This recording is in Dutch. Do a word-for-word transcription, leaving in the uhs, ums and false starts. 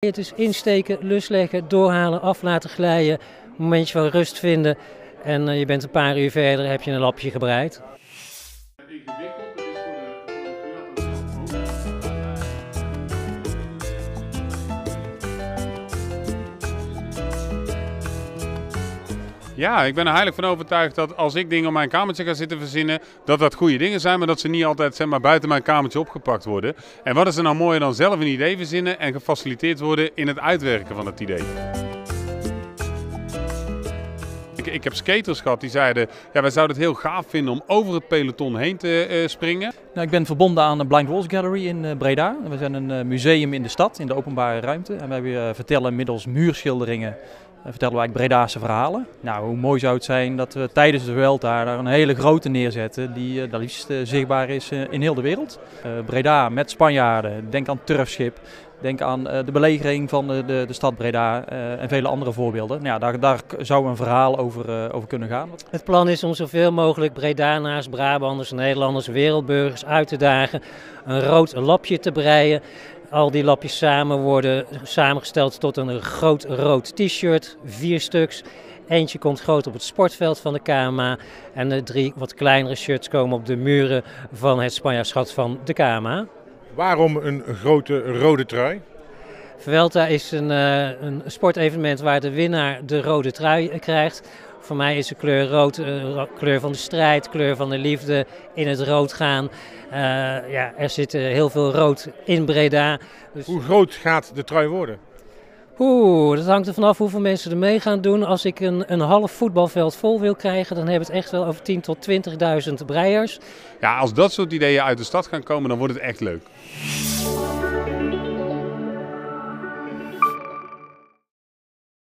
Het is insteken, lus leggen, doorhalen, af laten glijden, een momentje van rust vinden en uh, je bent een paar uur verder, heb je een lapje gebreid. Ja, ik ben er heilig van overtuigd dat als ik dingen op mijn kamertje ga zitten verzinnen, dat dat goede dingen zijn, maar dat ze niet altijd zeg maar, buiten mijn kamertje opgepakt worden. En wat is er nou mooier dan zelf een idee verzinnen en gefaciliteerd worden in het uitwerken van het idee. Ik, ik heb skaters gehad die zeiden, ja, wij zouden het heel gaaf vinden om over het peloton heen te uh, springen. Nou, ik ben verbonden aan de Blind Walls Gallery in uh, Breda. We zijn een uh, museum in de stad, in de openbare ruimte. En wij uh, vertellen middels muurschilderingen uh, vertellen we eigenlijk Bredaanse verhalen. Nou, hoe mooi zou het zijn dat we tijdens de Vuelta daar een hele grote neerzetten die uh, dat liefst uh, zichtbaar is uh, in heel de wereld. Uh, Breda met Spanjaarden, denk aan Turfschip. Denk aan uh, de belegering van de, de, de stad Breda uh, en vele andere voorbeelden. Nou ja, daar, daar zou een verhaal over, uh, over kunnen gaan. Het plan is om zoveel mogelijk Bredanaars, Brabanders, Nederlanders, wereldburgers uit te dagen. Een rood lapje te breien. Al die lapjes samen worden samengesteld tot een groot rood t-shirt, vier stuks. Eentje komt groot op het sportveld van de K M A en de drie wat kleinere shirts komen op de muren van het Spanjaardschap van de K M A. Waarom een grote rode trui? Vuelta is een, uh, een sportevenement waar de winnaar de rode trui krijgt. Voor mij is de kleur rood, uh, kleur van de strijd, kleur van de liefde, in het rood gaan. Uh, ja, er zit uh, heel veel rood in Breda. Dus... Hoe groot gaat de trui worden? Oeh, dat hangt er vanaf hoeveel mensen er mee gaan doen. Als ik een, een half voetbalveld vol wil krijgen, dan hebben we het echt wel over tien tot twintigduizend breiers. Ja, als dat soort ideeën uit de stad gaan komen, dan wordt het echt leuk.